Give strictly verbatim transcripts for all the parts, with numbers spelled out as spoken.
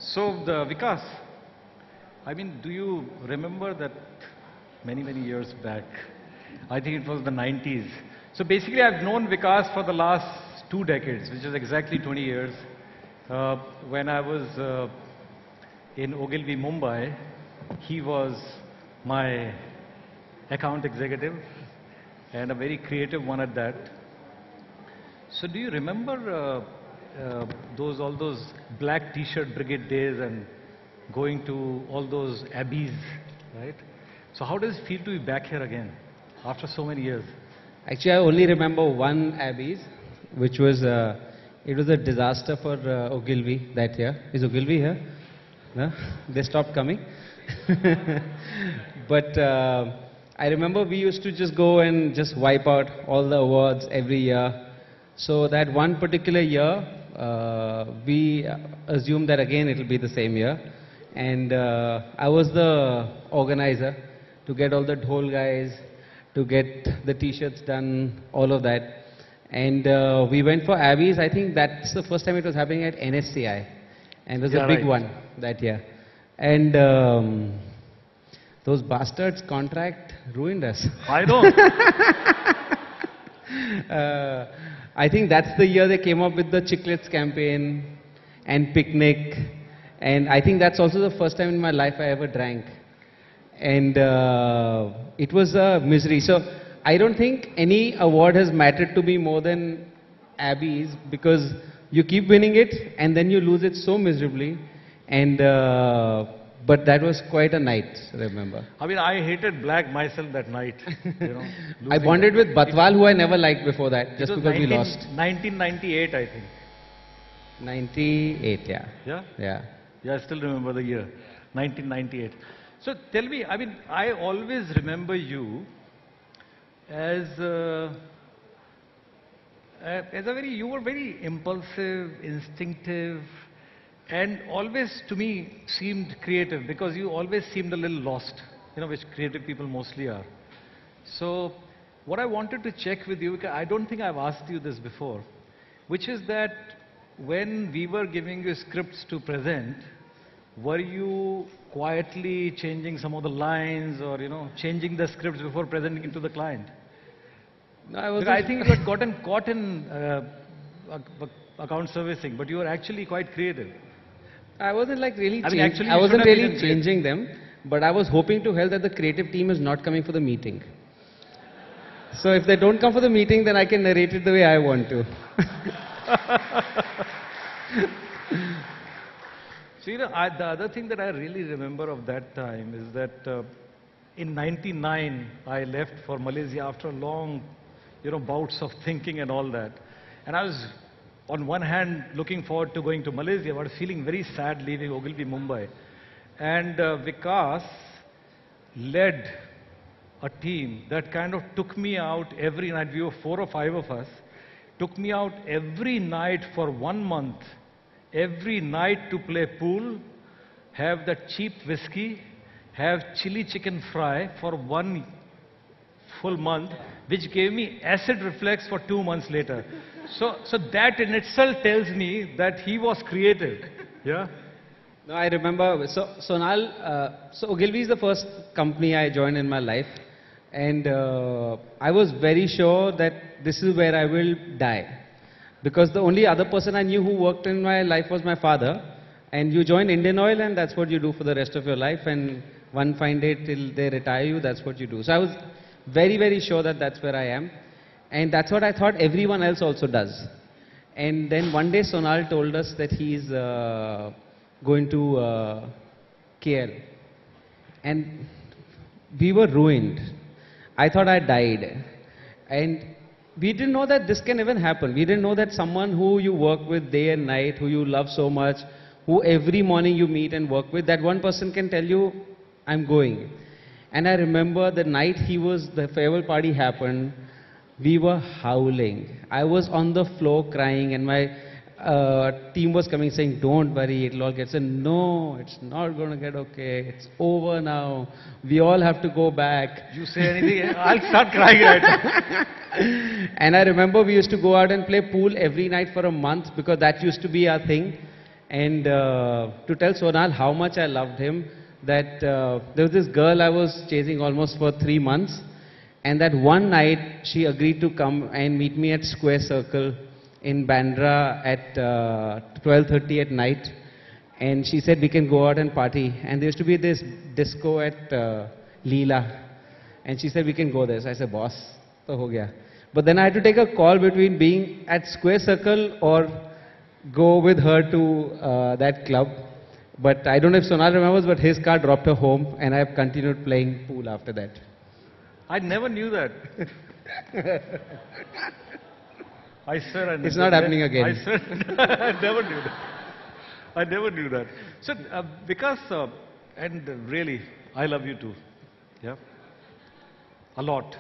So, the Vikas, I mean, do you remember that many, many years back? I think it was the nineties. So basically, I've known Vikas for the last two decades, which is exactly twenty years. Uh, when I was uh, in Ogilvy, Mumbai, he was my account executive and a very creative one at that. So do you remember uh, uh, those all those black T-shirt brigade days and going to all those abbeys, right? So how does it feel to be back here again after so many years? Actually, I only remember one Abbey's, which was, uh, it was a disaster for uh, Ogilvy that year. Is Ogilvy here? No? They stopped coming. But uh, I remember we used to just go and just wipe out all the awards every year. So that one particular year, uh, we assumed that again it will be the same year. And uh, I was the organizer to get all the dhol guys, to get the t-shirts done, all of that. And uh, we went for Abbey's. I think that's the first time it was happening at N S C I. And it was yeah, a big right. one that year. And um, those bastards' contract ruined us. I don't. uh, I think that's the year they came up with the Chiclets campaign and Picnic. And I think that's also the first time in my life I ever drank. And uh, it was a misery. So I don't think any award has mattered to me more than Abbey's, because you keep winning it and then you lose it so miserably. And uh, but that was quite a night, remember. I mean, I hated black myself that night. You know, I bonded with Batwal, who I never liked before that, just because nineteen, we lost. nineteen ninety-eight, I think. ninety-eight, yeah. Yeah? Yeah. Yeah, I still remember the year, nineteen ninety-eight. So tell me, I mean, I always remember you as uh, uh, as a very, you were very impulsive, instinctive, and always to me seemed creative, because you always seemed a little lost, you know, which creative people mostly are. So what I wanted to check with you, because I don't think I've asked you this before, which is that when we were giving you scripts to present, were you quietly changing some of the lines, or, you know, changing the scripts before presenting it to the client? No, I wasn't. Because I think you had gotten caught in uh, ac- account servicing, but you were actually quite creative. I wasn't like really I mean, change- actually I you wasn't should have really been changing them, but I was hoping to help that the creative team is not coming for the meeting. So if they don't come for the meeting, then I can narrate it the way I want to. So, you know, I, the other thing that I really remember of that time is that uh, in ninety-nine, I left for Malaysia after long, you know, bouts of thinking and all that. And I was, on one hand, looking forward to going to Malaysia, but feeling very sad leaving Ogilvy, Mumbai. And uh, Vikas led a team that kind of took me out every night. We were four or five of us. Took me out every night for one month. Every night to play pool, have that cheap whiskey, have chili chicken fry for one full month, which gave me acid reflux for two months later. So, so that in itself tells me that he was creative. Yeah? No, I remember. So, Sonal, uh, so Ogilvy is the first company I joined in my life. And uh, I was very sure that this is where I will die. Because the only other person I knew who worked in my life was my father. And you join Indian Oil and that's what you do for the rest of your life. And one fine day till they retire you, that's what you do. So I was very, very sure that that's where I am. And that's what I thought everyone else also does. And then one day Sonal told us that he's uh, going to uh, K L. And we were ruined. I thought I died. And we didn't know that this can even happen. We didn't know that someone who you work with day and night, who you love so much, who every morning you meet and work with, that one person can tell you, I'm going. And I remember the night he was, the farewell party happened, we were howling. I was on the floor crying, and my uh, team was coming saying, don't worry, it'll all get said. No, it's not going to get okay. It's over now. We all have to go back. You say anything, I'll start crying right now. And I remember we used to go out and play pool every night for a month, because that used to be our thing. And uh, to tell Sonal how much I loved him, that uh, there was this girl I was chasing almost for three months. And that one night, she agreed to come and meet me at Square Circle in Bandra at uh, twelve thirty at night. And she said, we can go out and party. And there used to be this disco at uh, Leela. And she said, we can go there. So I said, boss, to ho gaya. But then I had to take a call between being at Square Circle or go with her to uh, that club. But I don't know if Sonal remembers, but his car dropped her home, and I have continued playing pool after that. I never knew that. I swear I never. It's not happening again. I swear I never knew that. I never knew that. So, uh, because, uh, and uh, really, I love you too. Yeah. A lot.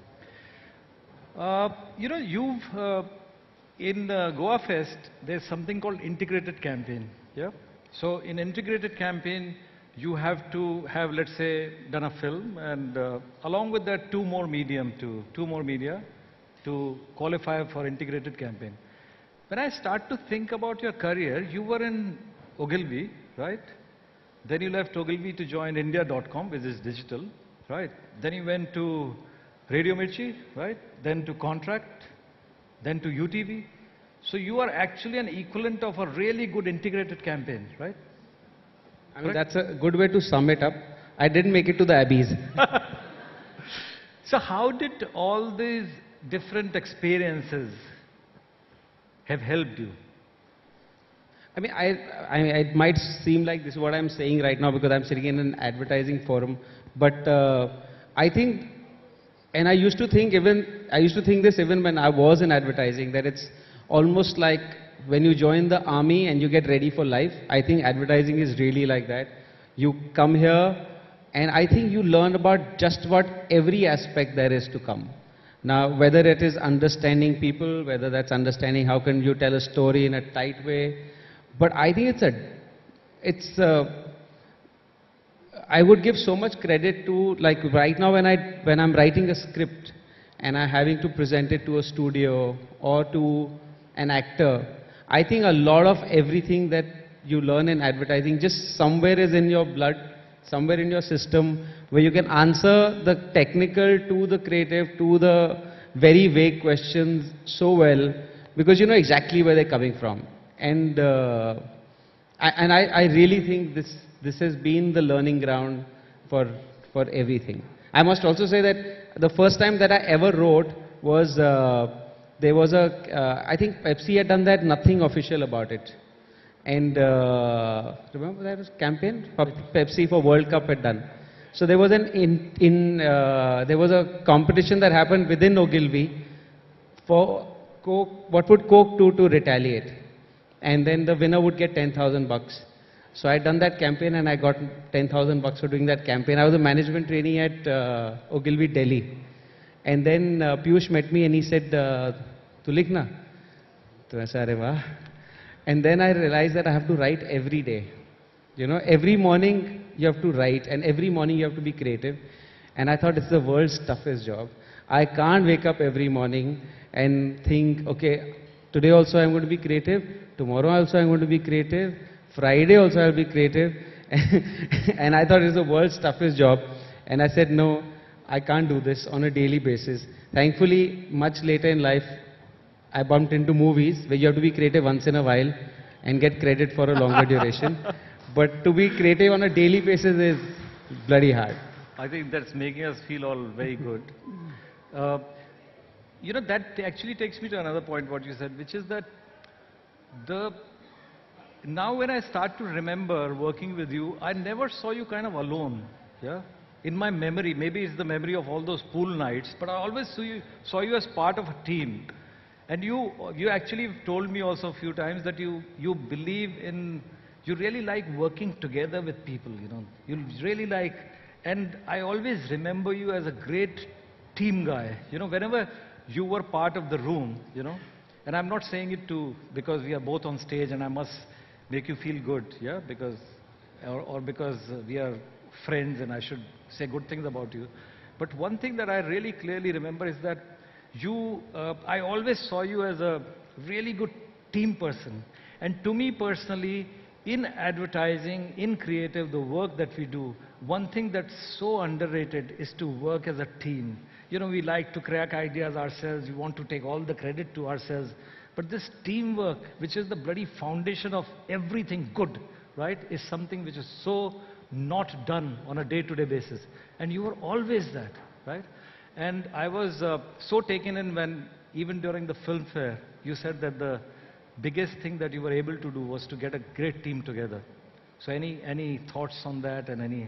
Uh, you know, you've, uh, in uh, Goa Fest, there's something called integrated campaign. Yeah. So, in integrated campaign, you have to have, let's say, done a film, and uh, along with that, two more medium to two more media to qualify for integrated campaign. When I start to think about your career, you were in Ogilvy, right? Then you left Ogilvy to join India dot com, which is digital, right? Then you went to Radio Mirchi, right? Then to Contract, then to U T V. So you are actually an equivalent of a really good integrated campaign, right? I mean, that's a good way to sum it up. I didn't make it to the Abbeys. So how did all these different experiences have helped you? I mean, I, I, it might seem like this is what I'm saying right now because I'm sitting in an advertising forum, but uh, I think, and I used to think even, I used to think this even when I was in advertising, that it's almost like when you join the army and you get ready for life. I think advertising is really like that. You come here and I think you learn about just about every aspect there is to come. Now, whether it is understanding people, whether that's understanding how can you tell a story in a tight way, but I think it's a, it's a, I would give so much credit to, like right now when, I, when I'm writing a script and I'm having to present it to a studio or to an actor, I think a lot of everything that you learn in advertising just somewhere is in your blood, somewhere in your system, where you can answer the technical to the creative to the very vague questions so well because you know exactly where they're coming from. And, uh, I, and I, I really think this, this has been the learning ground for, for everything. I must also say that the first time that I ever wrote was, uh, there was a, uh, I think Pepsi had done that, nothing official about it. And uh, remember that was campaign? Pepsi for World Cup had done. So there was an in, in uh, there was a competition that happened within Ogilvy for Coke, what would Coke do to retaliate? And then the winner would get ten thousand bucks. So I had done that campaign and I got ten thousand bucks for doing that campaign. I was a management trainee at uh, Ogilvy, Delhi. And then uh, Piyush met me and he said, uh, "Tu likhna?" To aisa, "Arey wah." And then I realized that I have to write every day. You know, every morning you have to write and every morning you have to be creative. And I thought it's the world's toughest job. I can't wake up every morning and think, okay, today also I'm going to be creative, tomorrow also I'm going to be creative, Friday also I'll be creative. And I thought it's the world's toughest job. And I said, no, I can't do this on a daily basis. Thankfully, much later in life, I bumped into movies where you have to be creative once in a while and get credit for a longer duration. But to be creative on a daily basis is bloody hard. I think that's making us feel all very good. Uh, you know, that actually takes me to another point, what you said, which is that the now when I start to remember working with you, I never saw you kind of alone. Yeah. In my memory, maybe it's the memory of all those pool nights, but I always saw you, saw you as part of a team. And you, you actually told me also a few times that you, you believe in, you really like working together with people, you know. You really like, and I always remember you as a great team guy. You know, whenever you were part of the room, you know, and I'm not saying it to, because we are both on stage and I must make you feel good, yeah, because, or, or because we are friends and I should say good things about you. But one thing that I really clearly remember is that you, uh, I always saw you as a really good team person. And to me personally, in advertising, in creative, the work that we do, one thing that's so underrated is to work as a team. You know, we like to crack ideas ourselves, we want to take all the credit to ourselves. But this teamwork, which is the bloody foundation of everything good, right, is something which is so not done on a day-to-day basis. And you were always that, right? And I was uh, so taken in when, even during the film fair, you said that the biggest thing that you were able to do was to get a great team together. So any, any thoughts on that and any...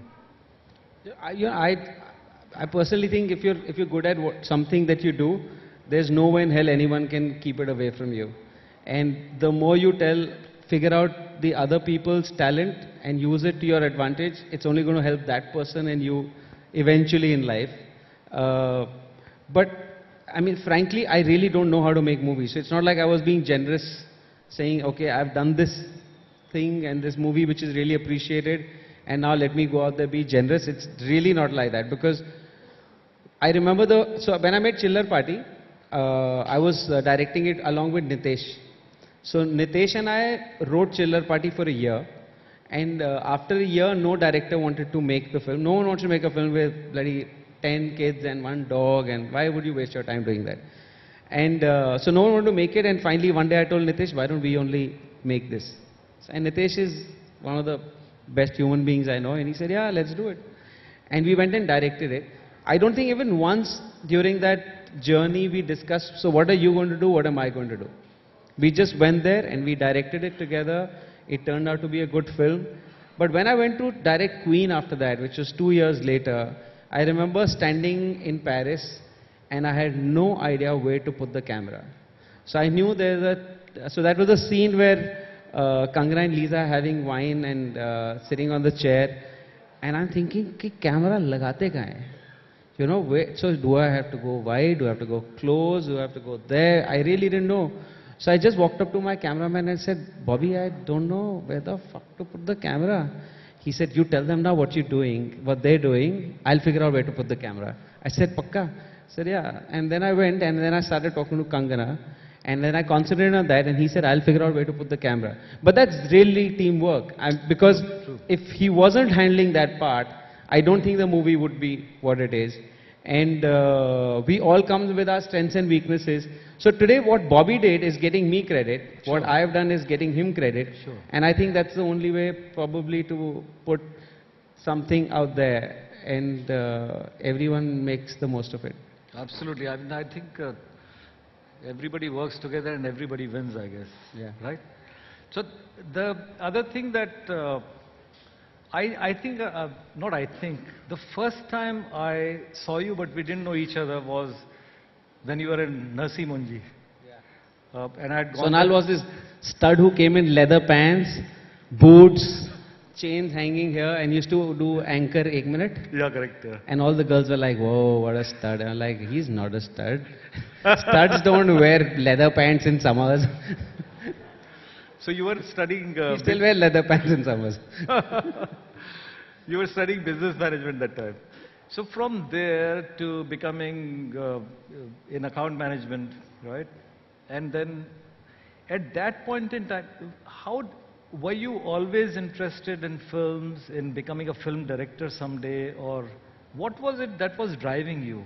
I, you know, I, I personally think if you're, if you're good at what, something that you do, there's no way in hell anyone can keep it away from you. And the more you tell, figure out the other people's talent and use it to your advantage, it's only going to help that person and you eventually in life. Uh, but, I mean, frankly, I really don't know how to make movies. So it's not like I was being generous, saying, okay, I've done this thing and this movie which is really appreciated, and now let me go out there, be generous. It's really not like that, because I remember the, so when I made Chiller Party, uh, I was uh, directing it along with Nitesh. So Nitesh and I wrote Chiller Party for a year, and uh, after a year, no director wanted to make the film. No one wants to make a film with bloody ten kids and one dog, and why would you waste your time doing that? And uh, so no one wanted to make it, and finally one day I told Nitesh, why don't we only make this? And Nitesh is one of the best human beings I know, and he said, yeah, let's do it. And we went and directed it. I don't think even once during that journey we discussed, so what are you going to do, what am I going to do? We just went there and we directed it together. It turned out to be a good film. But when I went to direct Queen after that, which was two years later, I remember standing in Paris and I had no idea where to put the camera. So I knew there's a, so that was a scene where uh, Kangana and Lisa having wine and uh, sitting on the chair, and I'm thinking, ki camera lagate kahan hai? You know, where, so do I have to go wide, do I have to go close, do I have to go there? I really didn't know. So I just walked up to my cameraman and said, Bobby, I don't know where the fuck to put the camera. He said, you tell them now what you're doing, what they're doing, I'll figure out where to put the camera. I said, Pakka? I said, yeah. And then I went and then I started talking to Kangana, and then I concentrated on that, and he said, I'll figure out where to put the camera. But that's really teamwork. I'm, because True. If he wasn't handling that part, I don't think the movie would be what it is. And uh, we all come with our strengths and weaknesses. So today what Bobby did is getting me credit. Sure. What I've done is getting him credit. Sure. And I think that's the only way probably to put something out there, and uh, everyone makes the most of it. Absolutely. I mean, I think uh, everybody works together and everybody wins, I guess. Yeah. Right? So the other thing that uh, I, I think, uh, not I think, the first time I saw you but we didn't know each other was when you were in Narsi Munji. Yeah. Uh, and I had gone Sonal was this stud who came in leather pants, boots, chains hanging here, and used to do anchor ek minute. Yeah, correct. Yeah. And all the girls were like, whoa, what a stud. And I'm like, he's not a stud. Studs don't wear leather pants in summers. So you were studying... Uh, he still wear leather pants in summers. You were studying business management that time. So from there to becoming uh, in account management, right? And then at that point in time, how were you always interested in films, in becoming a film director someday, or what was it that was driving you?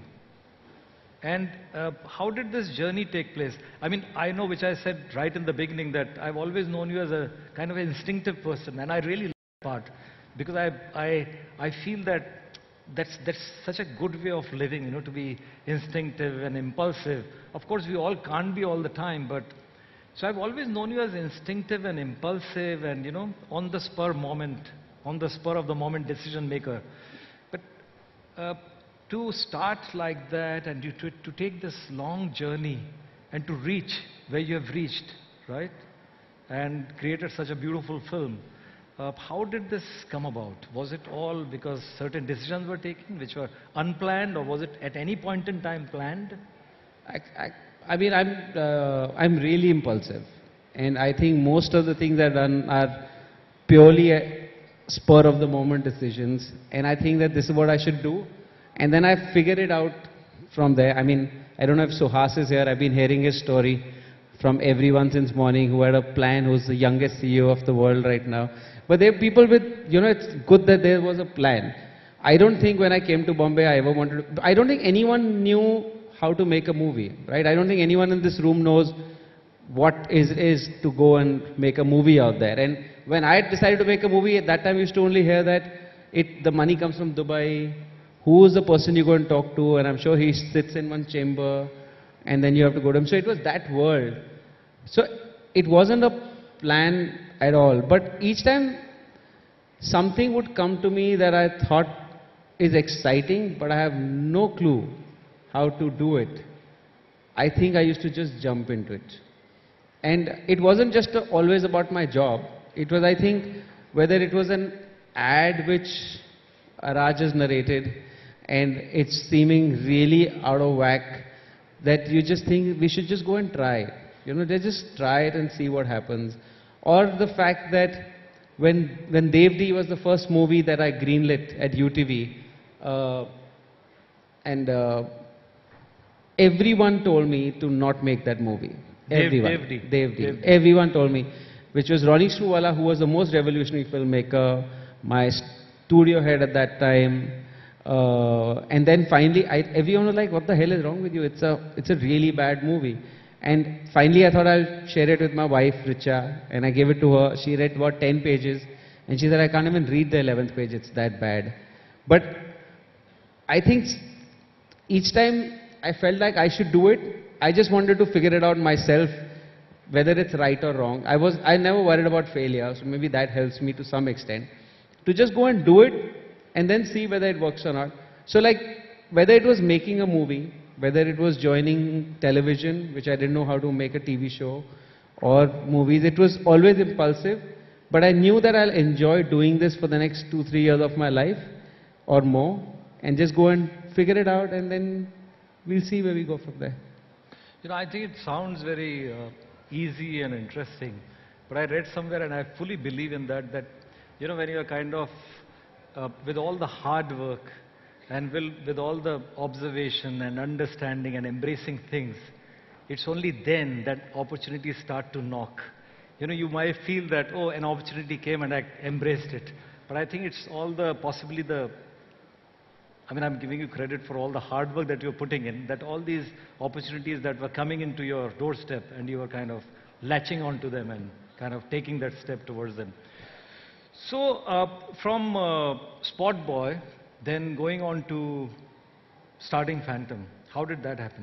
And uh, how did this journey take place? I mean, I know, which I said right in the beginning, that I've always known you as a kind of an instinctive person, and I really like that part, because I, I, I feel that that's, that's such a good way of living, you know, to be instinctive and impulsive. Of course, we all can't be all the time, but so I've always known you as instinctive and impulsive and, you know, on the spur moment, on the spur of the moment decision maker. But uh, to start like that and you, to, to take this long journey and to reach where you have reached, right? And created such a beautiful film. Uh, how did this come about? Was it all because certain decisions were taken which were unplanned, or was it at any point in time planned? I, I, I mean, I'm, uh, I'm really impulsive. And I think most of the things I've done are purely a spur of the moment decisions. And I think that this is what I should do. And then I figured it out from there. I mean, I don't know if Suhas is here. I've been hearing his story from everyone since morning who had a plan, who's the youngest C E O of the world right now. But there are people with, you know, it's good that there was a plan. I don't think when I came to Bombay, I ever wanted to, I don't think anyone knew how to make a movie, right? I don't think anyone in this room knows what is is to go and make a movie out there. And when I decided to make a movie, at that time I used to only hear that it the money comes from Dubai, who is the person you go and talk to, and I'm sure he sits in one chamber, and then you have to go to him. So it was that world. So it wasn't a plan at all. But each time something would come to me that I thought is exciting, but I have no clue how to do it, I think I used to just jump into it. And it wasn't just uh, always about my job. It was, I think, whether it was an ad which Raj has narrated and it's seeming really out of whack, that you just think we should just go and try. You know, they just try it and see what happens. Or the fact that when, when Devdi was the first movie that I greenlit at U T V, uh, and uh, everyone told me to not make that movie. Dev, Everyone. Devdi. Devdi. Devdi. Everyone told me, which was Ronnie Screwvala, who was the most revolutionary filmmaker, my studio head at that time. Uh, and then finally, I, everyone was like, what the hell is wrong with you? It's a, it's a really bad movie. And finally, I thought I'll share it with my wife, Richa, and I gave it to her. She read about ten pages, and she said, I can't even read the eleventh page, it's that bad. But I think each time I felt like I should do it, I just wanted to figure it out myself, whether it's right or wrong. I was, I never worried about failure, so maybe that helps me to some extent. To just go and do it, and then see whether it works or not. So like, whether it was making a movie, whether it was joining television, which I didn't know how to make a T V show, or movies, it was always impulsive. But I knew that I'll enjoy doing this for the next two, three years of my life, or more, and just go and figure it out, and then we'll see where we go from there. You know, I think it sounds very uh, easy and interesting, but I read somewhere, and I fully believe in that, that, you know, when you're kind of, uh, with all the hard work, and will, with all the observation and understanding and embracing things, it's only then that opportunities start to knock. You know, you might feel that, oh, an opportunity came and I embraced it. But I think it's all the, possibly the, I mean, I'm giving you credit for all the hard work that you're putting in, that all these opportunities that were coming into your doorstep and you were kind of latching onto them and kind of taking that step towards them. So, uh, from uh, Spot Boy, then going on to starting Phantom, how did that happen?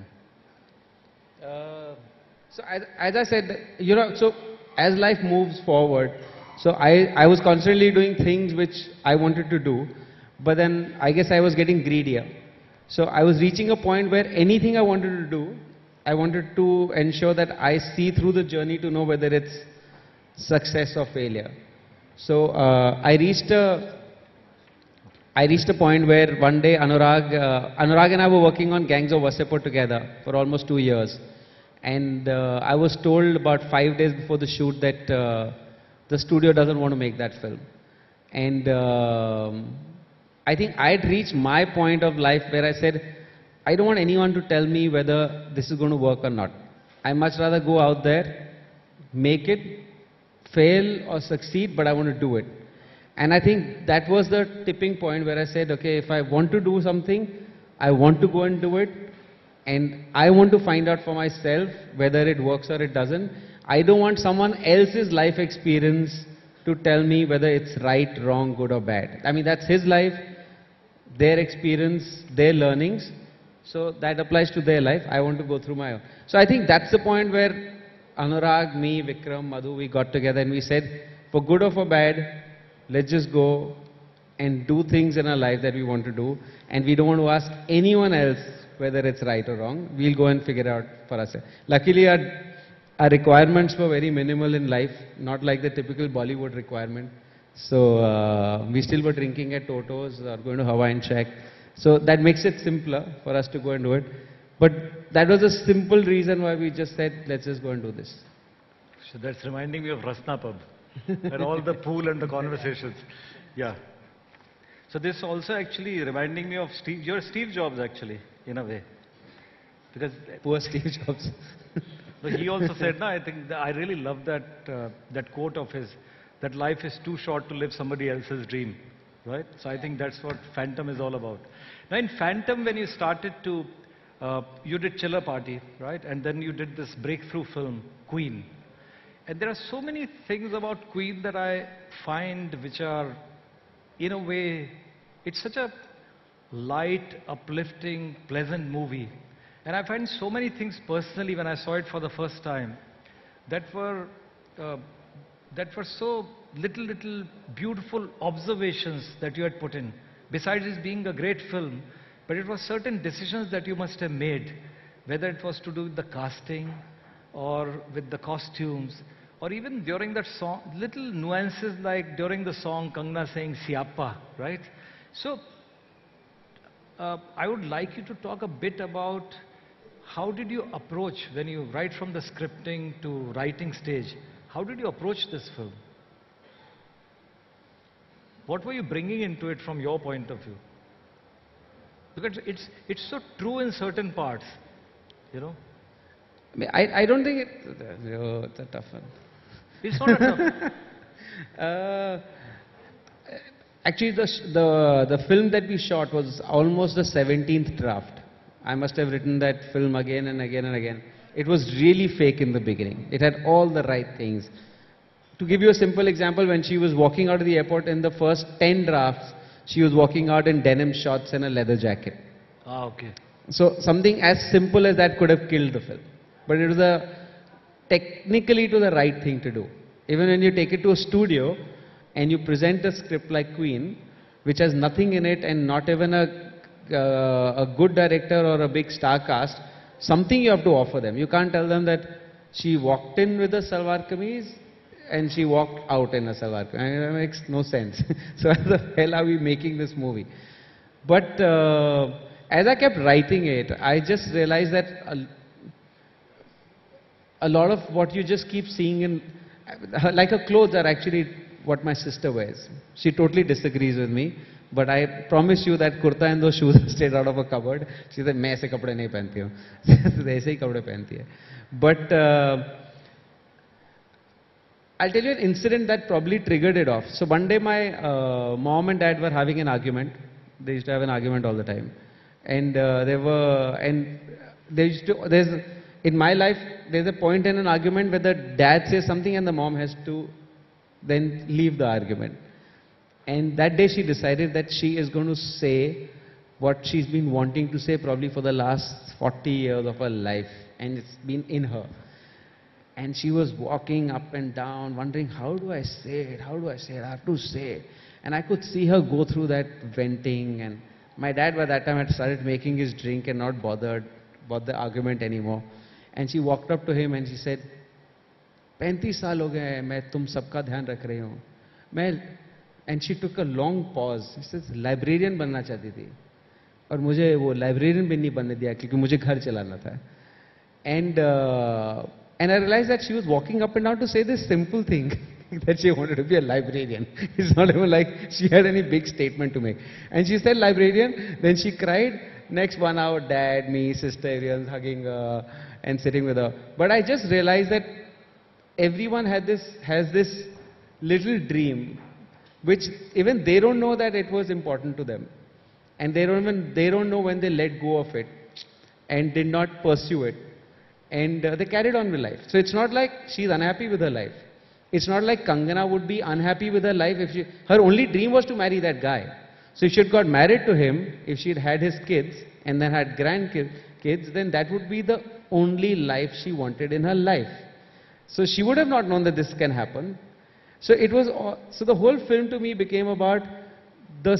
Uh, so as, as I said, you know, so as life moves forward, so I, I was constantly doing things which I wanted to do, but then I guess I was getting greedier. So I was reaching a point where anything I wanted to do, I wanted to ensure that I see through the journey to know whether it's success or failure. So uh, I reached a I reached a point where one day Anurag, uh, Anurag and I were working on Gangs of Wasseypur together for almost two years. And uh, I was told about five days before the shoot that uh, the studio doesn't want to make that film. And um I think I'd reached my point of life where I said, I don't want anyone to tell me whether this is going to work or not. I much rather go out there, make it, fail or succeed, but I want to do it. And I think that was the tipping point where I said, okay, if I want to do something, I want to go and do it. And I want to find out for myself whether it works or it doesn't. I don't want someone else's life experience to tell me whether it's right, wrong, good or bad. I mean, that's his life, their experience, their learnings. So that applies to their life. I want to go through my own. So I think that's the point where Anurag, me, Vikram, Madhu, we got together and we said, for good or for bad, let's just go and do things in our life that we want to do. And we don't want to ask anyone else whether it's right or wrong. We'll go and figure it out for ourselves. Luckily, our, our requirements were very minimal in life, not like the typical Bollywood requirement. So uh, we still were drinking at Toto's or going to Hawaiian Shack. So that makes it simpler for us to go and do it. But that was a simple reason why we just said, let's just go and do this. So that's reminding me of Rasna Pub and all the pool and the conversations. Yeah. So this also actually reminding me of Steve, you're Steve Jobs actually, in a way. Because poor Steve Jobs. So he also said, no, I think that I really love that, uh, that quote of his, that life is too short to live somebody else's dream, right? So I think that's what Phantom is all about. Now in Phantom, when you started to, uh, you did Chiller Party, right? And then you did this breakthrough film, Queen. And there are so many things about Queen that I find which are, in a way, it's such a light, uplifting, pleasant movie. And I find so many things personally when I saw it for the first time that were, uh, that were so little, little beautiful observations that you had put in. Besides it being a great film, but it was certain decisions that you must have made, whether it was to do with the casting or with the costumes, or even during that song, little nuances like during the song Kangna saying Siapa, right? So, uh, I would like you to talk a bit about how did you approach when you write from the scripting to writing stage, how did you approach this film? What were you bringing into it from your point of view? Because it's, it's so true in certain parts, you know? I mean, I, I don't think it... Oh, it's a tough one. It's not a tough. uh, actually, the, sh- the, the film that we shot was almost the seventeenth draft. I must have written that film again and again and again. It was really fake in the beginning. It had all the right things. To give you a simple example, when she was walking out of the airport in the first ten drafts, she was walking out in denim shorts and a leather jacket. Ah, okay. So something as simple as that could have killed the film. But it was a technically to the right thing to do. Even when you take it to a studio and you present a script like Queen, which has nothing in it and not even a, uh, a good director or a big star cast, something you have to offer them. You can't tell them that she walked in with a salwar kameez and she walked out in a salwar kameez. I mean, that makes no sense. So how the hell are we making this movie? But uh, as I kept writing it, I just realized that a, a lot of what you just keep seeing in, like her clothes are actually what my sister wears. She totally disagrees with me, but I promise you that kurta and those shoes are straight out of a cupboard. She said, "मैं ऐसे कपड़े नहीं पहनती हूँ." ऐसे ही कपड़े पहनती है. But uh, I'll tell you an incident that probably triggered it off. So one day my uh, mom and dad were having an argument. They used to have an argument all the time, and uh, they were and they used to. There's in my life there's a point in an argument where the dad says something and the mom has to then leave the argument. And that day she decided that she is going to say what she's been wanting to say probably for the last forty years of her life, and it's been in her. And she was walking up and down, wondering, how do I say it? How do I say it? I have to say it. And I could see her go through that venting. And my dad by that time had started making his drink and not bothered about the argument anymore. And she walked up to him and she said, पैंतीस साल हो गए मैं तुम सबका ध्यान रख रही हूँ मैं and she took a long pause. She says, librarian बनना चाहती थी और मुझे वो librarian भी नहीं बनने दिया क्योंकि मुझे घर चलाना था. And uh, and I realized that she was walking up and down to say this simple thing that she wanted to be a librarian. It's not even like she had any big statement to make. And she said librarian, then she cried. Next one hour, dad, me, sister, everyone's hugging her and sitting with her. But I just realized that everyone had this, has this little dream, which even they don't know that it was important to them. And they don't even, they don't know when they let go of it and did not pursue it. And uh, they carried on with life. So it's not like she's unhappy with her life. It's not like Kangana would be unhappy with her life if she, her only dream was to marry that guy. So if she had got married to him, if she had had his kids and then had grandkids, then that would be the only life she wanted in her life. So she would have not known that this can happen. So it was, so the whole film to me became about the,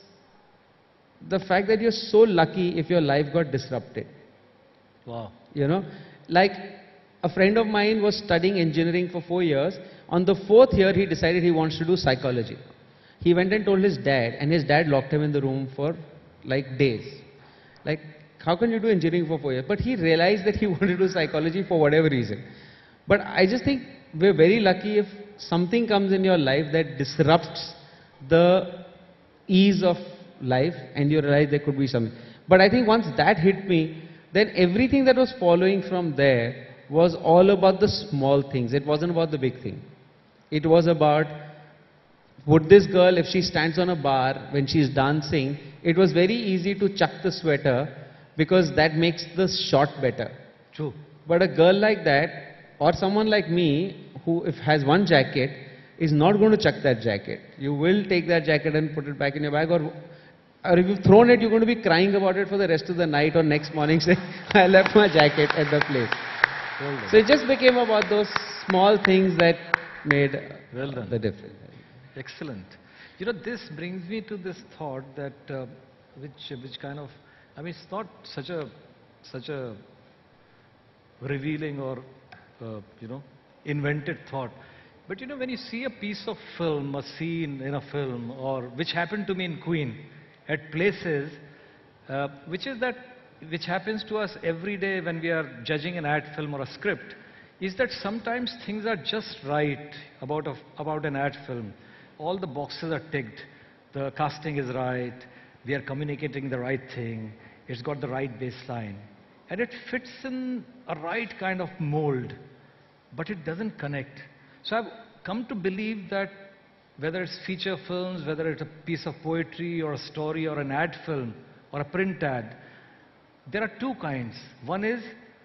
the fact that you're so lucky if your life got disrupted. Wow. You know, like a friend of mine was studying engineering for four years. On the fourth year, he decided he wants to do psychology. He went and told his dad, and his dad locked him in the room for like days. Like, how can you do engineering for four years? But he realized that he wanted to do psychology for whatever reason. But I just think we're very lucky if something comes in your life that disrupts the ease of life and you realize there could be something. But I think once that hit me, then everything that was following from there was all about the small things. It wasn't about the big thing. It was about, would this girl, if she stands on a bar when she's dancing, it was very easy to chuck the sweater because that makes the shot better. True. But a girl like that, or someone like me, who if has one jacket, is not going to chuck that jacket. You will take that jacket and put it back in your bag, or, or if you've thrown it, you're going to be crying about it for the rest of the night or next morning saying, I left my jacket at the place. Well done. So it just became about those small things that made uh, Well done. the difference. Excellent. You know, this brings me to this thought that, uh, which, which kind of, I mean, it's not such a, such a revealing or, uh, you know, invented thought. But you know, when you see a piece of film, a scene in a film, or which happened to me in Queen, at places, uh, which is that, which happens to us every day when we are judging an ad film or a script, is that sometimes things are just right about, a, about an ad film. All the boxes are ticked, the casting is right, we are communicating the right thing, it's got the right baseline, and it fits in a right kind of mold, but it doesn't connect. So I've come to believe that whether it's feature films, whether it's a piece of poetry or a story or an ad film or a print ad, there are two kinds. One is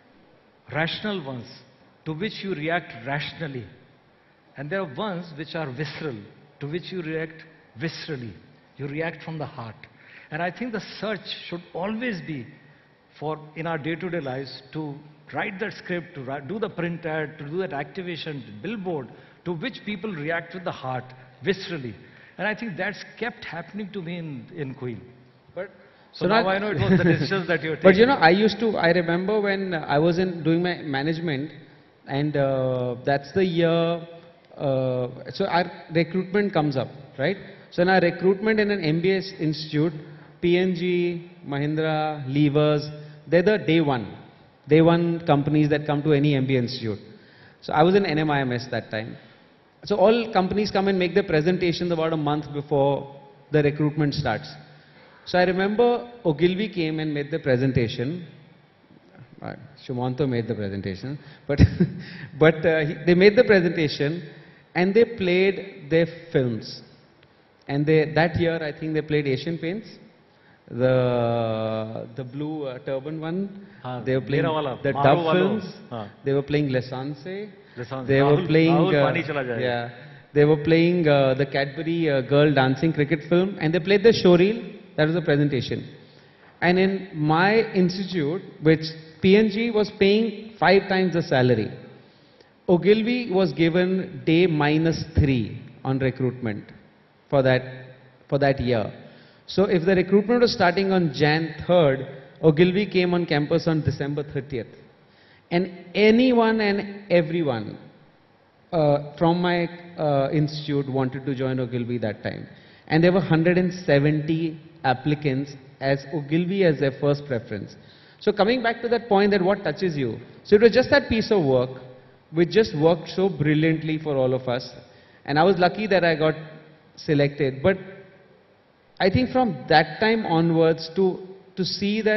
rational ones, to which you react rationally. And there are ones which are visceral, to which you react viscerally. You react from the heart. And I think the search should always be for, in our day-to-day lives, to write that script, to write, do the print ad, to do that activation, billboard, to which people react with the heart, viscerally. And I think that's kept happening to me in, in Queen. But So, So now not- I know it was the decisions that you were taking. But you know, I used to, I remember when I was in doing my management, and uh, that's the year, uh, so our recruitment comes up, right? So in our recruitment in an M B A institute, P and G, Mahindra, Levers, they're the day one, day one companies that come to any M B A institute. So I was in N M I M S that time. So all companies come and make their presentations about a month before the recruitment starts. So I remember Ogilvy came and made the presentation. Uh, Shumanto made the presentation, but but uh, he, they made the presentation and they played their films. And they that year I think they played Asian Paints, the the blue uh, turban one. Haan, They were playing Mera wala, the Maru Dove walo. films. Haan. They were playing L'Essence. L'Essence. They were Rahul- playing. Rahul uh, Pani Chala Jayega. yeah, they were playing uh, the Cadbury uh, girl dancing cricket film, and they played the showreel. That was the presentation. And in my institute, which P and G was paying five times the salary, Ogilvy was given day minus three on recruitment for that for that year. So if the recruitment was starting on January third, Ogilvy came on campus on December thirtieth. And anyone and everyone uh, from my uh, institute wanted to join Ogilvy that time. And there were one hundred seventy applicants as Ogilvy as their first preference. So coming back to that point, that what touches you. So it was just that piece of work which just worked so brilliantly for all of us. And I was lucky that I got selected. But I think from that time onwards to, to see that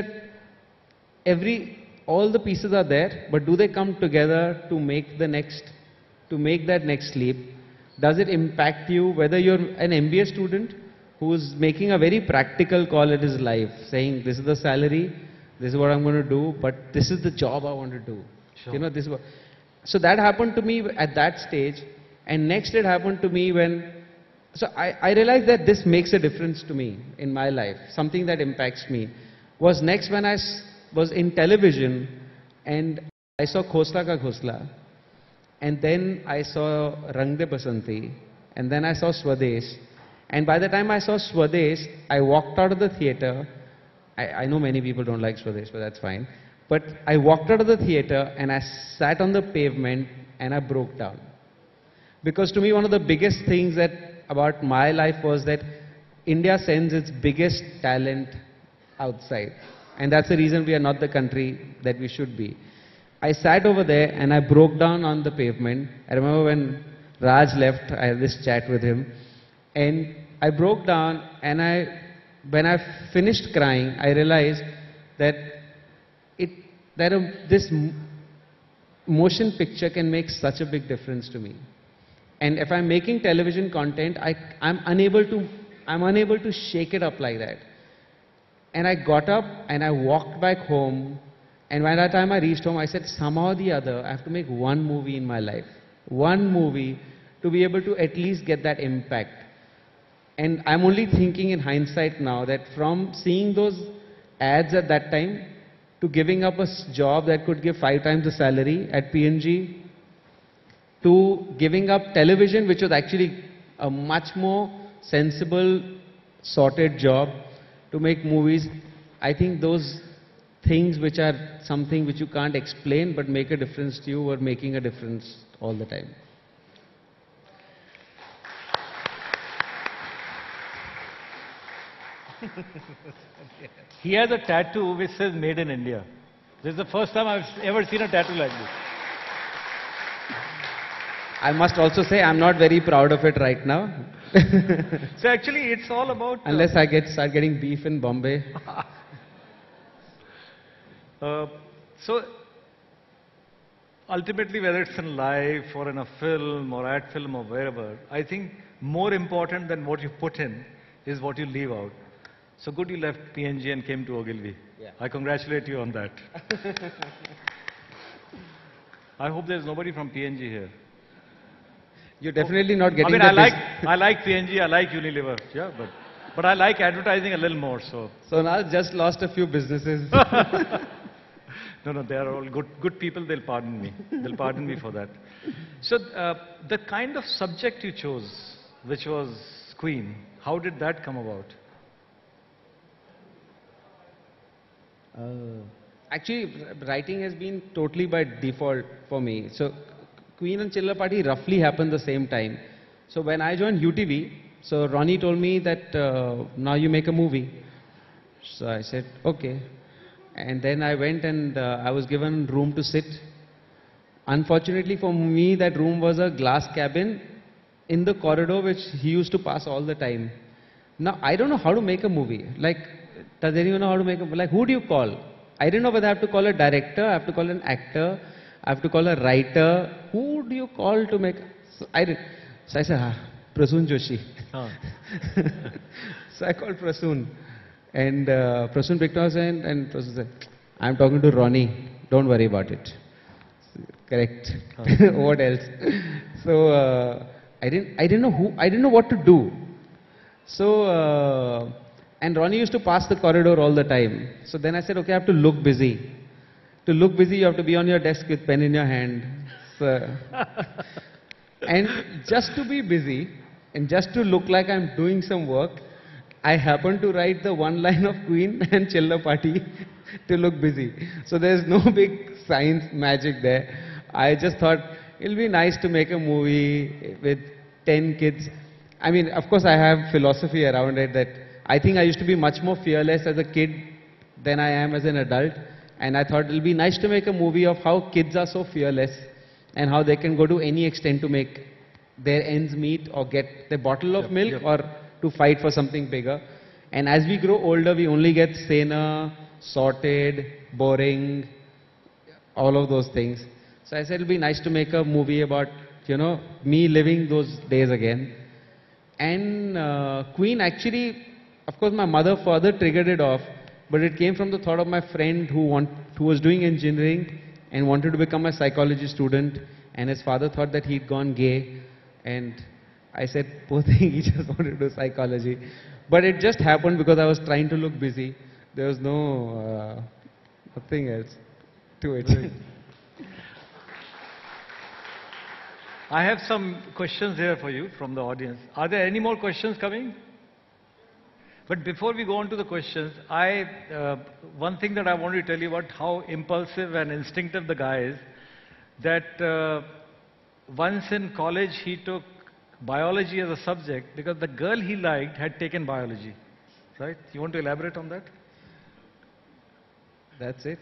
every, all the pieces are there, but do they come together to make the next, to make that next leap? Does it impact you, whether you're an M B A student who's making a very practical call in his life, saying this is the salary, this is what I'm going to do, but this is the job I want to do. Sure. You know, this is what, so that happened to me at that stage, and next it happened to me when, so I, I realized that this makes a difference to me in my life, something that impacts me, was next when I s- was in television and I saw Khosla Ka Khosla, and then I saw Rang De Basanti, and then I saw Swadesh, and by the time I saw Swadesh, I walked out of the theatre. I, I know many people don't like Swadesh, but that's fine. But I walked out of the theatre and I sat on the pavement and I broke down. Because to me, one of the biggest things that about my life was that India sends its biggest talent outside. And that's the reason we are not the country that we should be. I sat over there and I broke down on the pavement. I remember when Raj left, I had this chat with him. And I broke down, and I, when I finished crying, I realized that it, that um, this, m- motion picture can make such a big difference to me. And if I'm making television content, I, I'm unable to, I'm unable to shake it up like that. And I got up and I walked back home. And by that time I reached home, I said, somehow or the other, I have to make one movie in my life. One movie to be able to at least get that impact. And I'm only thinking in hindsight now that from seeing those ads at that time to giving up a s- job that could give five times the salary at P N G, to giving up television, which was actually a much more sensible, sorted job, to make movies. I think those things which are something which you can't explain but make a difference to you were making a difference all the time. He has a tattoo which says Made in India. This is the first time I've ever seen a tattoo like this. I must also say I'm not very proud of it right now. So actually it's all about... uh, Unless I get start getting beef in Bombay. Uh, so, ultimately, whether it's in life or in a film or ad film or wherever, I think more important than what you put in is what you leave out. So good you left P N G and came to Ogilvy. Yeah. I congratulate you on that. I hope there's nobody from P N G here. You're definitely not getting I mean, the I like, bus- I like P N G, I like Unilever, yeah, but, but I like advertising a little more, so. So now just lost a few businesses. No, no, they are all good, good people. They'll pardon me. They'll pardon me for that. So, uh, the kind of subject you chose, which was Queen, how did that come about? Uh, actually, r- writing has been totally by default for me. So, Queen and Chiller Party roughly happened the same time. So, when I joined U T V, so Ronnie told me that uh, now you make a movie. So I said, okay. And then I went and uh, I was given room to sit. Unfortunately for me, that room was a glass cabin in the corridor which he used to pass all the time. Now, I don't know how to make a movie. Like, does anyone know how to make a movie? Like, who do you call? I didn't know whether I have to call a director, I have to call an actor, I have to call a writer. Who do you call to make... So I, did, so I said, ah, Prasoon Joshi. Huh. So I called Prasoon. And uh, Prasoon picked us and, and Prasoon said, I'm talking to Ronnie. Don't worry about it. Correct. What else? So uh, I didn't. I didn't know who. I didn't know what to do. So uh, and Ronnie used to pass the corridor all the time. So then I said, okay, I have to look busy. To look busy, you have to be on your desk with pen in your hand. So, and just to be busy and just to look like I'm doing some work, I happened to write the one line of Queen and Chiller Party to look busy. So there's no big science magic there. I just thought it'll be nice to make a movie with ten kids. I mean, of course, I have philosophy around it that I think I used to be much more fearless as a kid than I am as an adult. And I thought it'll be nice to make a movie of how kids are so fearless and how they can go to any extent to make their ends meet or get their bottle of Yep, milk yep. or to fight for something bigger. And as we grow older, we only get saner, sorted, boring, all of those things. So I said it'll be nice to make a movie about, you know, me living those days again. And uh, Queen actually, of course, my mother further triggered it off, but it came from the thought of my friend who, want, who was doing engineering and wanted to become a psychology student, and his father thought that he'd gone gay, and I said, poor thing, he just wanted to do psychology. But it just happened because I was trying to look busy. There was no, uh, nothing else to it. Right. I have some questions here for you from the audience. Are there any more questions coming? But before we go on to the questions, I, uh, one thing that I wanted to tell you about how impulsive and instinctive the guy is, that uh, once in college he took biology as a subject because the girl he liked had taken biology, right? You want to elaborate on that? That's it.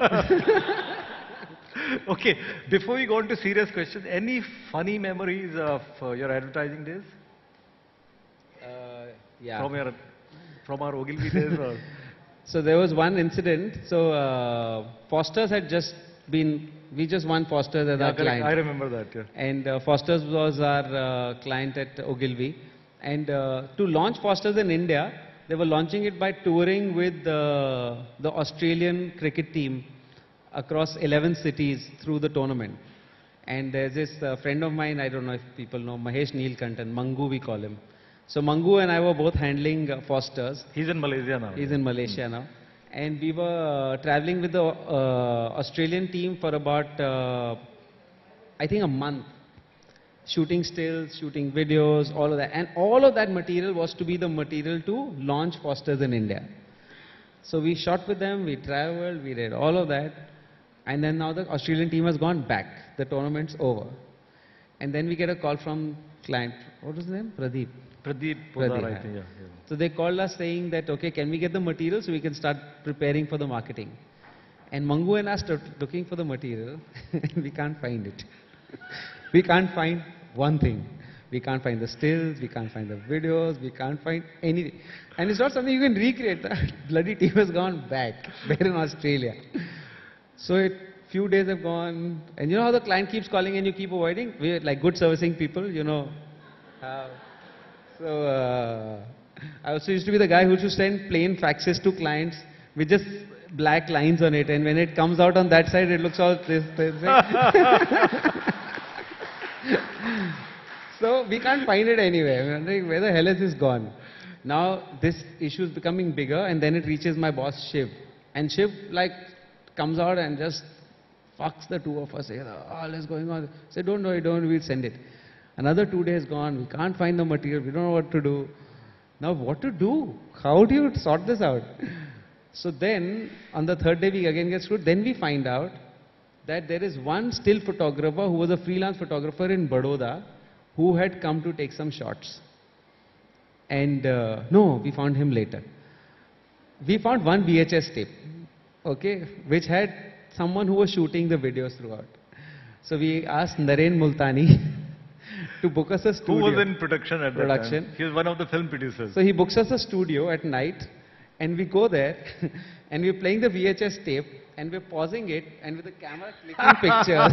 Okay, before we go on to serious questions, any funny memories of uh, your advertising days? Uh, yeah. From your, from our Ogilvy days or? So there was one incident. So uh, Foster's had just been We just won Foster's as Yeah, our correct. client. I remember that, yeah. And uh, Foster's was our uh, client at Ogilvy. And uh, to launch Foster's in India, they were launching it by touring with uh, the Australian cricket team across eleven cities through the tournament. And there's this uh, friend of mine, I don't know if people know, Mahesh Neelkantan, Mangu we call him. So Mangu and I were both handling uh, Foster's. He's in Malaysia now. He's in Malaysia now. And we were uh, traveling with the uh, Australian team for about, uh, I think a month. Shooting stills, shooting videos, all of that. And all of that material was to be the material to launch Foster's in India. So we shot with them, we traveled, we did all of that. And then now the Australian team has gone back. The tournament's over. And then we get a call from client. What was his name? Pradeep. Pradeep Podar, Pradeep, I think, yeah. yeah. So they called us saying that, okay, can we get the material so we can start preparing for the marketing? And Mangu and I started looking for the material and we can't find it. We can't find one thing. We can't find the stills, we can't find the videos, we can't find anything. And it's not something you can recreate. The bloody team has gone back. They're in Australia. So it, few days have gone, and you know how the client keeps calling and you keep avoiding? We're like good servicing people, you know. Uh, so uh, I also used to be the guy who used to send plain faxes to clients with just black lines on it, and when it comes out on that side, it looks all this. this, this. So we can't find it anywhere. We're wondering where the hell is this gone? Now this issue is becoming bigger, and then it reaches my boss Shiv, and Shiv like comes out and just fucks the two of us. Say, oh, what's going on? Say, don't worry, don't worry, we'll send it. Another two days gone. We can't find the material. We don't know what to do. Now what to do? How do you sort this out? So then on the third day we again get screwed. Then we find out that there is one still photographer who was a freelance photographer in Baroda who had come to take some shots. And uh, no, we found him later. We found one V H S tape, okay, which had someone who was shooting the videos throughout. So we asked Naren Multani to book us a studio. Who was in production at Production. that time? He was one of the film producers. So he books us a studio at night, and we go there, and we're playing the V H S tape, and we're pausing it, and with the camera clicking pictures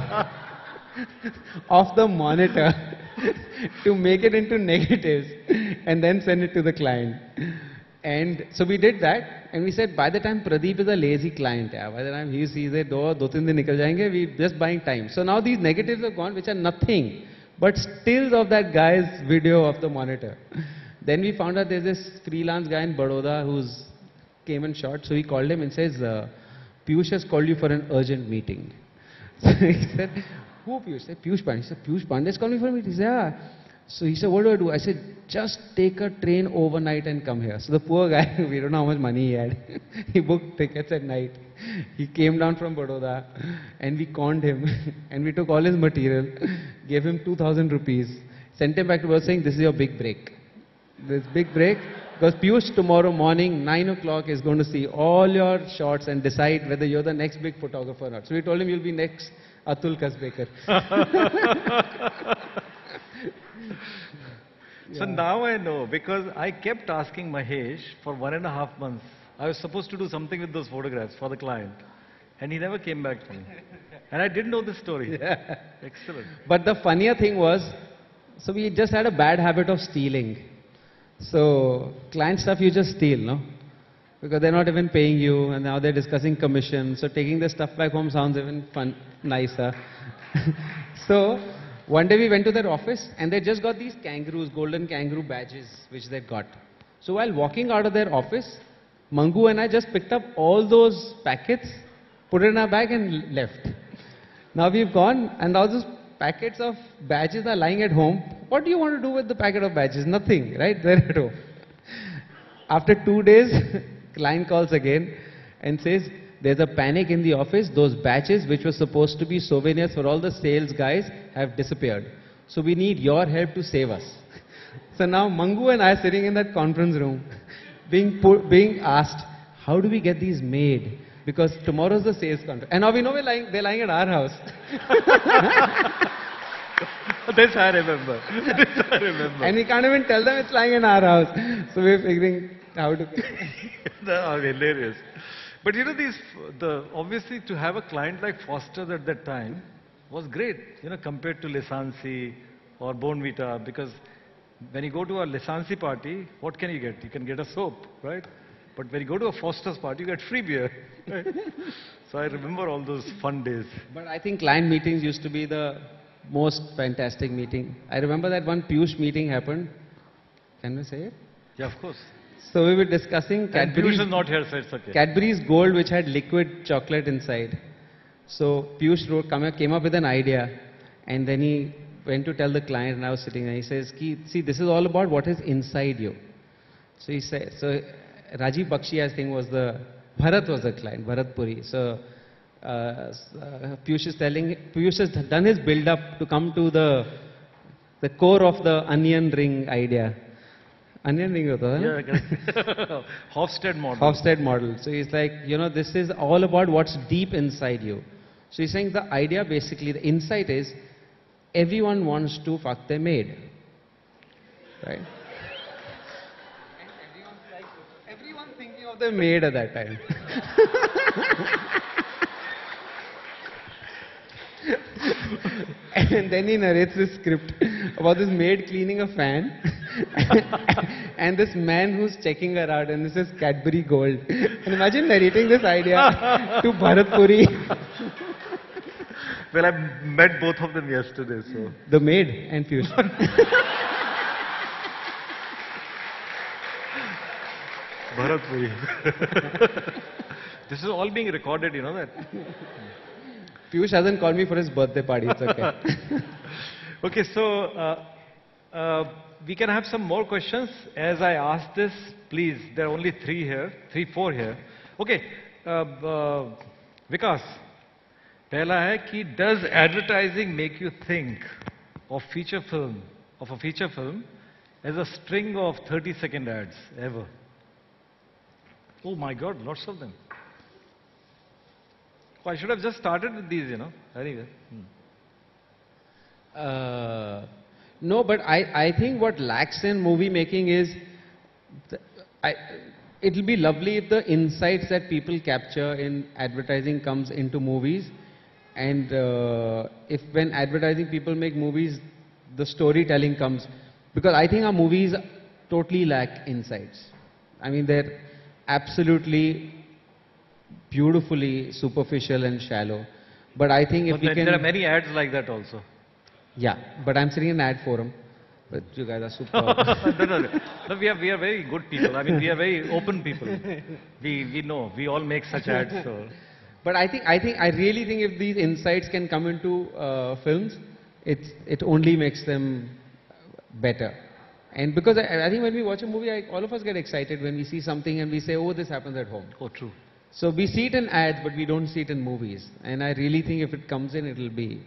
of the monitor to make it into negatives, and then send it to the client. And so we did that, and we said, by the time Pradeep is a lazy client, yeah, by the time he sees it, do, do tin din nikal jayenge, we're just buying time. So now these negatives have gone, which are nothing but stills of that guy's video of the monitor. Then we found out there's this freelance guy in Baroda who's came and shot. So we called him and says, uh, Piyush has called you for an urgent meeting. So he said, who Piyush? I said, Piyush Pandey. He said, Piyush Pandey has called me for a meeting. He said, yeah. So he said, what do I do? I said, just take a train overnight and come here. So the poor guy, we don't know how much money he had. He booked tickets at night. He came down from Baroda and we conned him and we took all his material, gave him two thousand rupees, sent him back to work saying, this is your big break. This big break, because Piyush tomorrow morning, nine o'clock is going to see all your shots and decide whether you're the next big photographer or not. So we told him you'll be next Atul Kasbekar. So Yeah. now I know, because I kept asking Mahesh for one and a half months. I was supposed to do something with those photographs for the client, and he never came back to me. And I didn't know this story. Yeah. Excellent. But the funnier thing was, so we just had a bad habit of stealing. So client stuff you just steal, no? Because they're not even paying you, and now they're discussing commission. So taking the stuff back home sounds even fun, nicer. So one day we went to their office, and they just got these kangaroos, golden kangaroo badges, which they got. So while walking out of their office, Mangu and I just picked up all those packets, put it in our bag, and left. Now we've gone, and all those packets of badges are lying at home. What do you want to do with the packet of badges? Nothing, right? They're at home. After two days, client calls again and says, there's a panic in the office. Those badges, which were supposed to be souvenirs for all the sales guys, have disappeared. So we need your help to save us. So now Mangu and I are sitting in that conference room, being, put, being asked, how do we get these made? Because tomorrow's the sales conference. And now we know we're lying, they're lying at our house. This I remember. This I remember. And we can't even tell them it's lying in our house. So we're figuring how to... That was hilarious. But you know, these, the, obviously to have a client like Foster's at that time was great, you know, compared to Lisansi or Bonvita, because when you go to a Lisansi party, what can you get? You can get a soap, right? But when you go to a Foster's party, you get free beer. Right? So I remember all those fun days. But I think client meetings used to be the most fantastic meeting. I remember that one Piyush meeting happened. Can we say it? Yeah, of course. So we were discussing And Cadbury's, Piyush is not here, so it's okay. Cadbury's Gold, which had liquid chocolate inside. So Piyush wrote, come up- came up with an idea, and then he went to tell the client, and I was sitting there. He says, "Ki, see, this is all about what is inside you." So he said, so Rajiv Bakshi, I think, was the, Bharat was the client, Bharat Puri. So uh, s- uh, Piyush is telling, Piyush has done his build-up to come to the, the core of the onion ring idea. Onion ring hota tha na? Yeah, correct. Hofstede model. Hofstede model. So he's like, you know, this is all about what's deep inside you. So he's saying the idea, basically, the insight is everyone wants to fuck their maid. Right? And everyone's like, everyone thinking of their maid at that time. And then he narrates this script about this maid cleaning a fan and this man who's checking her out, and this is Cadbury Gold. And imagine narrating this idea to Bharat Puri, Well, I met both of them yesterday, so. the maid and Piyush. Bharat Puri. This is all being recorded, you know that? Piyush hasn't called me for his birthday party, it's okay. Okay, so uh, uh, we can have some more questions. As I asked this, please, there are only three here, three, four here. Okay, uh, uh, Vikas, पहला है कि does advertising make you think of feature film, of a feature film as a string of thirty second ads ever? Oh my God, lots of them. Oh, I should have just started with these, you know. Anyway. Hmm. Uh, no, but I, I think what lacks in movie making is, the, I, it'll be lovely if the insights that people capture in advertising comes into movies, and uh, if when advertising people make movies, the storytelling comes, because I think our movies totally lack insights. I mean, they're absolutely beautifully superficial and shallow. But I think if But we there, can... there are many ads like that also. Yeah, but I'm sitting in an ad forum. But you guys are super... no, no, no. No, we are, we are very good people. I mean, we are very open people. We, we know. We all make such ads. So. But I think, I think, I really think if these insights can come into uh, films, it's, it only makes them better. And because I, I think when we watch a movie, I, all of us get excited when we see something and we say, oh, this happens at home. Oh, true. So we see it in ads, but we don't see it in movies. And I really think if it comes in, it'll be...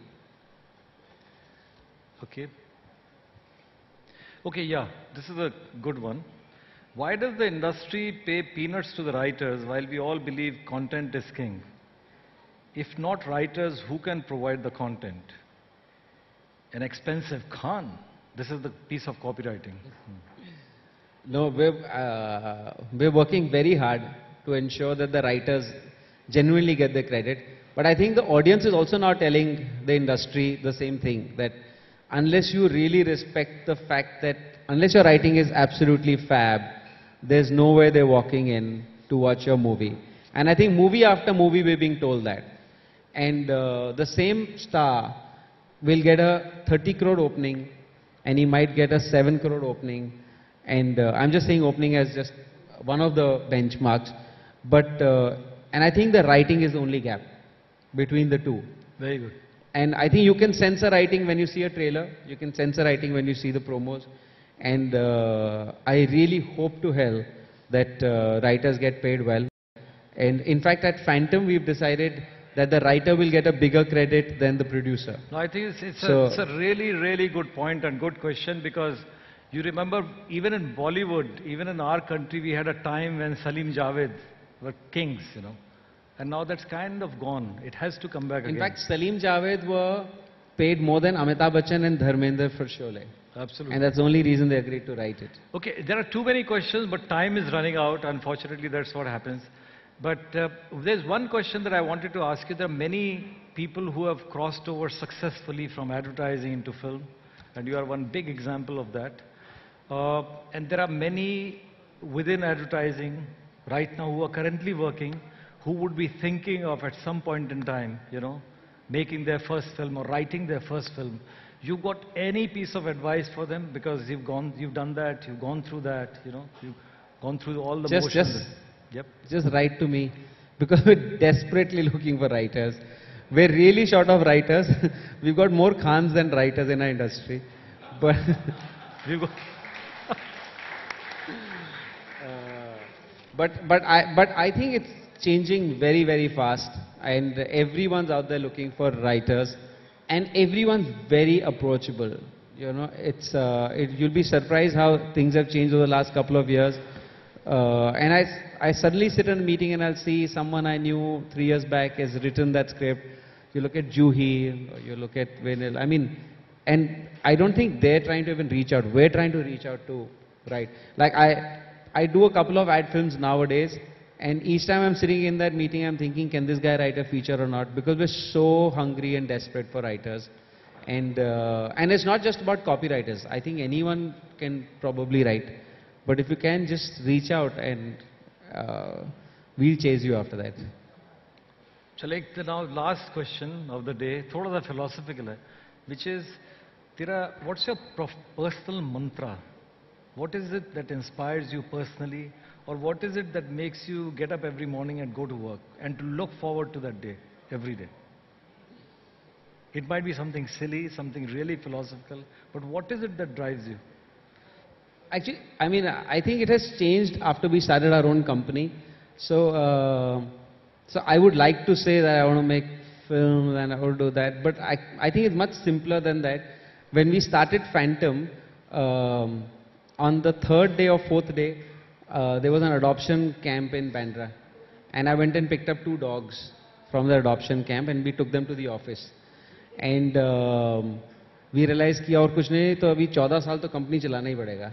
Okay. Okay, yeah, this is a good one. Why does the industry pay peanuts to the writers while we all believe content is king? If not writers, who can provide the content? An expensive Khan. This is the piece of copywriting. No, we're, uh, we're working very hard to ensure that the writers genuinely get the credit. But I think the audience is also now telling the industry the same thing, that unless you really respect the fact that, unless your writing is absolutely fab, there's no way they're walking in to watch your movie. And I think movie after movie we're being told that. And uh, the same star will get a thirty crore opening, and he might get a seven crore opening. And uh, I'm just saying opening as just one of the benchmarks. But, uh, and I think the writing is the only gap between the two. Very good. And I think you can sense a writing when you see a trailer. You can sense a writing when you see the promos. And uh, I really hope to hell that uh, writers get paid well. And in fact, at Phantom, we've decided that the writer will get a bigger credit than the producer. No, I think it's, it's, So- a, it's a really, really good point and good question, because you remember even in Bollywood, even in our country, we had a time when Salim Javed were kings, you know. And now that's kind of gone. It has to come back In again. fact, Salim Javed were paid more than Amitabh Bachchan and Dharmender for Sholay. Absolutely. And that's the only reason they agreed to write it. Okay, there are too many questions, but time is running out. Unfortunately, that's what happens. But uh, there's one question that I wanted to ask you. There are many people who have crossed over successfully from advertising into film, and you are one big example of that. Uh, and there are many within advertising right now who are currently working, who would be thinking of at some point in time, you know, making their first film or writing their first film. You got any piece of advice for them? Because you've gone, you've done that, you've gone through that, you know, you've gone through all the Just, motions. just, Yep. just write to me because we're desperately looking for writers. We're really short of writers. We've got more Khans than writers in our industry. But We've got But but I but I think it's changing very very fast, and everyone's out there looking for writers, and everyone's very approachable. You know, it's uh, it, you'll be surprised how things have changed over the last couple of years. Uh, and I I suddenly sit in a meeting and I'll see someone I knew three years back has written that script. You look at Juhi, or you look at Venil. I mean, and I don't think they're trying to even reach out. We're trying to reach out to, right? Like I. I do a couple of ad films nowadays, and each time I'm sitting in that meeting, I'm thinking, can this guy write a feature or not? Because we're so hungry and desperate for writers. And, uh, and it's not just about copywriters. I think anyone can probably write. But if you can, just reach out and uh, we'll chase you after that. चलो एक now last question of the day, थोड़ा सा philosophical है, which is, तेरा, what's your prof- personal mantra? What is it that inspires you personally, or what is it that makes you get up every morning and go to work and to look forward to that day, every day? It might be something silly, something really philosophical, but what is it that drives you? Actually, I mean, I think it has changed after we started our own company. So, uh, so I would like to say that I want to make films and I want to do that, but I, I think it's much simpler than that. When we started Phantom, um, on the third day or fourth day, uh, there was an adoption camp in Bandra. And I went and picked up two dogs from the adoption camp and we took them to the office. And um, we realized कि और कुछ नहीं तो अभी चौदह साल तो company चलाना ही पड़ेगा.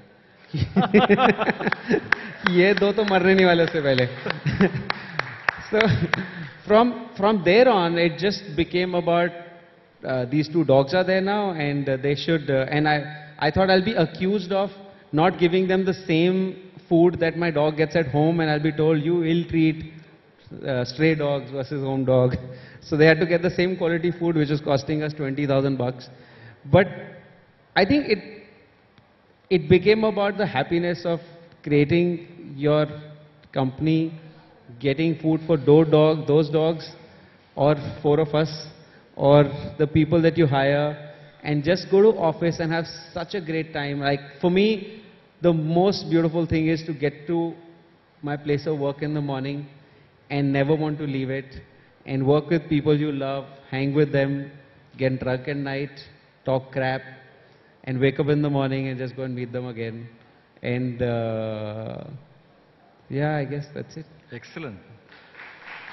ये दो तो मरने नहीं वाले उससे पहले. So from from there on, it just became about uh, these two dogs are there now and uh, they should. Uh, and I I thought I'll be accused of not giving them the same food that my dog gets at home, and I'll be told you ill-treat uh, stray dogs versus home dog. So they had to get the same quality food, which was costing us twenty thousand bucks. But I think it it became about the happiness of creating your company, getting food for those dog, those dogs, or four of us, or the people that you hire, and just go to office and have such a great time. Like for me, the most beautiful thing is to get to my place of work in the morning and never want to leave it, and work with people you love, hang with them, get drunk at night, talk crap, and wake up in the morning and just go and meet them again. And uh, yeah, I guess that's it. Excellent.